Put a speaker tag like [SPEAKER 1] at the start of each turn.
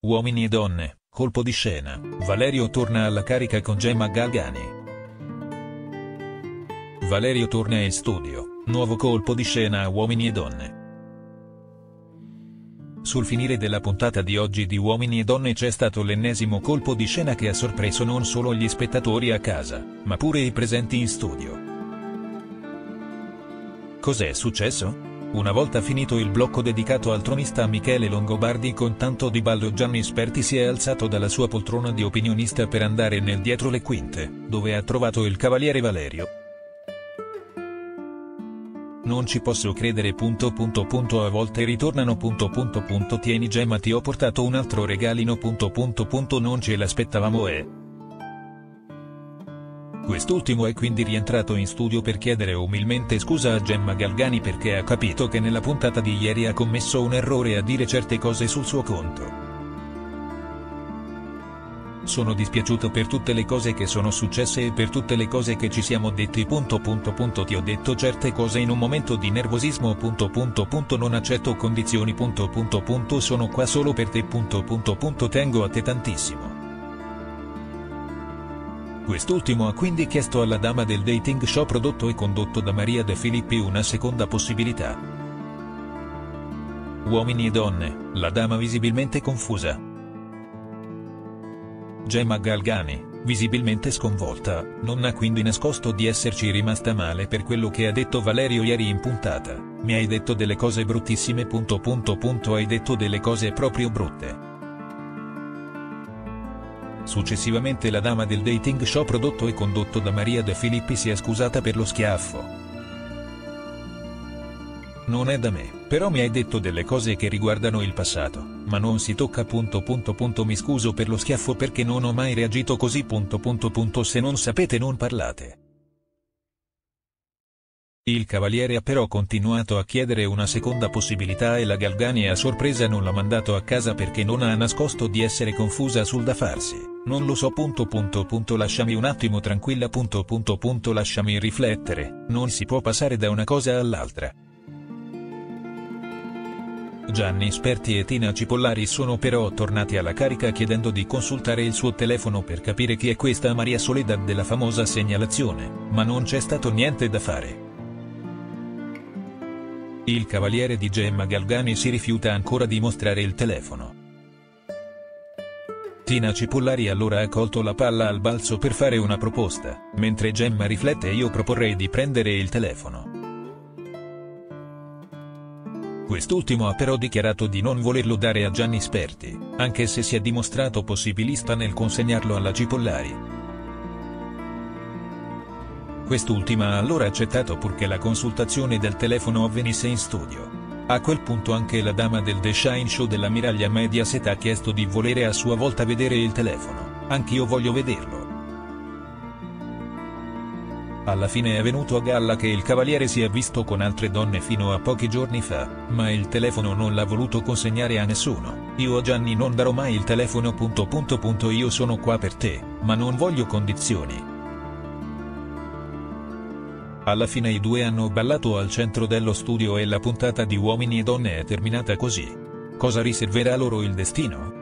[SPEAKER 1] Uomini e donne, colpo di scena, Valerio torna alla carica con Gemma Galgani. Valerio torna in studio, nuovo colpo di scena a Uomini e donne. Sul finire della puntata di oggi di Uomini e donne c'è stato l'ennesimo colpo di scena che ha sorpreso non solo gli spettatori a casa, ma pure i presenti in studio. Cos'è successo? Una volta finito il blocco dedicato al tronista Michele Longobardi con tanto di ballo, Gianni Sperti si è alzato dalla sua poltrona di opinionista per andare nel dietro le quinte, dove ha trovato il cavaliere Valerio. Non ci posso credere ... a volte ritornano ... tieni Gemma, ti ho portato un altro regalino ... non ce l'aspettavamo Quest'ultimo è quindi rientrato in studio per chiedere umilmente scusa a Gemma Galgani perché ha capito che nella puntata di ieri ha commesso un errore a dire certe cose sul suo conto. Sono dispiaciuto per tutte le cose che sono successe e per tutte le cose che ci siamo detti ... ti ho detto certe cose in un momento di nervosismo ... non accetto condizioni ... sono qua solo per te ... tengo a te tantissimo. Quest'ultimo ha quindi chiesto alla dama del dating show prodotto e condotto da Maria De Filippi una seconda possibilità. Uomini e donne, la dama visibilmente confusa. Gemma Galgani, visibilmente sconvolta, non ha quindi nascosto di esserci rimasta male per quello che ha detto Valerio ieri in puntata. Mi hai detto delle cose bruttissime ... hai detto delle cose proprio brutte. Successivamente la dama del dating show prodotto e condotto da Maria De Filippi si è scusata per lo schiaffo. Non è da me, però mi hai detto delle cose che riguardano il passato, ma non si tocca ... mi scuso per lo schiaffo perché non ho mai reagito così ... se non sapete non parlate. Il cavaliere ha però continuato a chiedere una seconda possibilità e la Galgani a sorpresa non l'ha mandato a casa perché non ha nascosto di essere confusa sul da farsi. Non lo so ... lasciami un attimo tranquilla ... lasciami riflettere, non si può passare da una cosa all'altra. Gianni Sperti e Tina Cipollari sono però tornati alla carica chiedendo di consultare il suo telefono per capire chi è questa Maria Soledad della famosa segnalazione, ma non c'è stato niente da fare. Il cavaliere di Gemma Galgani si rifiuta ancora di mostrare il telefono. Tina Cipollari allora ha colto la palla al balzo per fare una proposta, mentre Gemma riflette: io proporrei di prendere il telefono. Quest'ultimo ha però dichiarato di non volerlo dare a Gianni Sperti, anche se si è dimostrato possibilista nel consegnarlo alla Cipollari. Quest'ultima ha allora accettato purché la consultazione del telefono avvenisse in studio. A quel punto anche la dama del The Shine Show della Miraglia Mediaset ha chiesto di volere a sua volta vedere il telefono. Anch'io voglio vederlo. Alla fine è venuto a galla che il cavaliere si è visto con altre donne fino a pochi giorni fa, ma il telefono non l'ha voluto consegnare a nessuno. Io a Gianni non darò mai il telefono ... io sono qua per te, ma non voglio condizioni. Alla fine i due hanno ballato al centro dello studio e la puntata di Uomini e donne è terminata così. Cosa riserverà loro il destino?